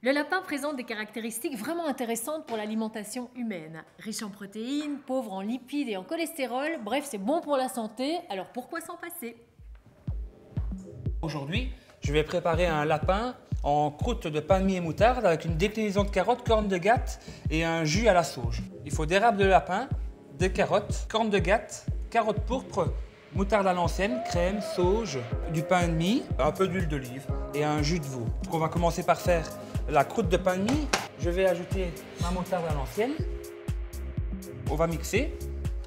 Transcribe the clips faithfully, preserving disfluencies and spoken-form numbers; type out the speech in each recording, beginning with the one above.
Le lapin présente des caractéristiques vraiment intéressantes pour l'alimentation humaine. Riche en protéines, pauvre en lipides et en cholestérol, bref, c'est bon pour la santé, alors pourquoi s'en passer? Aujourd'hui, je vais préparer un lapin en croûte de pain de mie et moutarde avec une déclinaison de carottes, cornes de gâte et un jus à la sauge. Il faut des râpes de lapin, des carottes, cornes de gâte, carottes pourpres, moutarde à l'ancienne, crème, sauge, du pain de mie, un peu d'huile d'olive et un jus de veau. On va commencer par faire la croûte de pain de mie. Je vais ajouter ma moutarde à l'ancienne. On va mixer.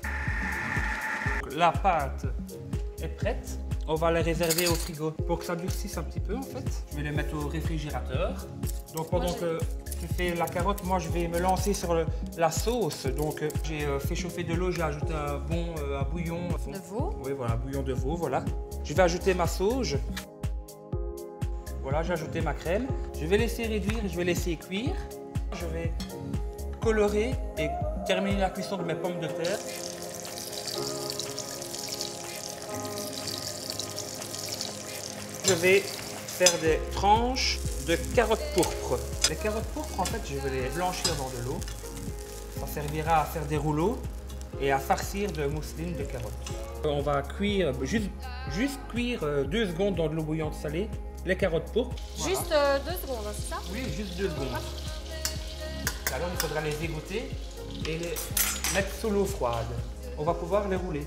La pâte est prête. On va les réserver au frigo pour que ça durcisse un petit peu en fait. Je vais les mettre au réfrigérateur. Donc pendant que tu fais la carotte, moi je vais me lancer sur le, la sauce. Donc j'ai fait chauffer de l'eau, j'ai ajouté un bon euh, un bouillon. De veau? Oui, voilà, un bouillon de veau, voilà. Je vais ajouter ma sauge. Voilà, j'ai ajouté ma crème. Je vais laisser réduire, je vais laisser cuire. Je vais colorer et terminer la cuisson de mes pommes de terre. Je vais faire des tranches de carottes pourpres. Les carottes pourpres, en fait, je vais les blanchir dans de l'eau. Ça servira à faire des rouleaux et à farcir de mousseline de carottes. On va cuire, juste, juste cuire deux secondes dans de l'eau bouillante salée, les carottes pourpres. Juste Voilà. euh, deux secondes, hein, c'est ça? Oui, juste deux secondes. Alors, il faudra les égoutter et les mettre sous l'eau froide. On va pouvoir les rouler.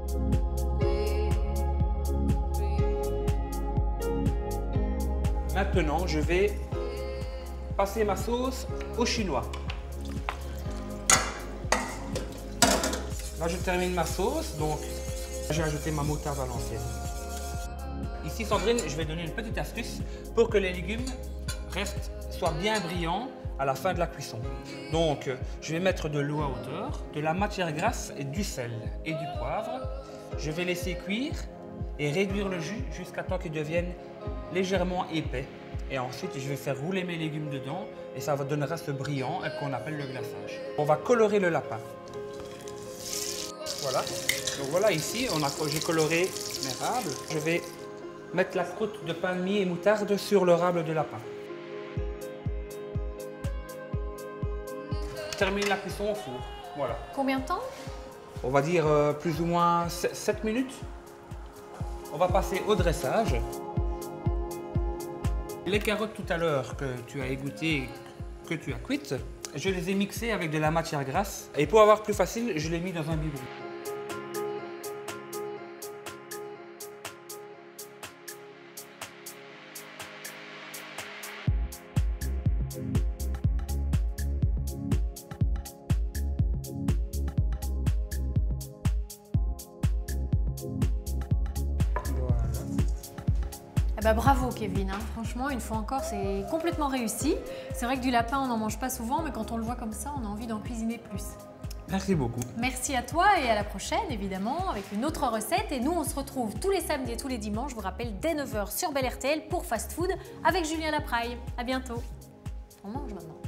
Maintenant, je vais passer ma sauce au chinois. Là, je termine ma sauce, donc j'ai ajouté ma moutarde à l'ancienne. Ici, Sandrine, je vais donner une petite astuce pour que les légumes restent, soient bien brillants à la fin de la cuisson. Donc, je vais mettre de l'eau à hauteur, de la matière grasse et du sel et du poivre. Je vais laisser cuire et réduire le jus jusqu'à temps qu'il devienne légèrement épais. Et ensuite, je vais faire rouler mes légumes dedans et ça donnera ce brillant qu'on appelle le glaçage. On va colorer le lapin. Voilà. Donc voilà, ici, on a, j'ai coloré mes rables. Je vais mettre la croûte de pain de mie et moutarde sur le rable de lapin. Termine la cuisson au four. Voilà. Combien de temps? On va dire euh, plus ou moins sept minutes. On va passer au dressage. Les carottes tout à l'heure que tu as égouttées, que tu as cuites, je les ai mixées avec de la matière grasse. Et pour avoir plus facile, je l'ai mis dans un biberon. Eh ben, bravo Kevin, hein. Franchement, une fois encore, c'est complètement réussi. C'est vrai que du lapin, on n'en mange pas souvent, mais quand on le voit comme ça, on a envie d'en cuisiner plus. Merci beaucoup. Merci à toi et à la prochaine, évidemment, avec une autre recette. Et nous, on se retrouve tous les samedis et tous les dimanches, je vous rappelle, dès neuf heures sur Bel R T L pour Fast Food avec Julien Lapraille. À bientôt. On mange maintenant.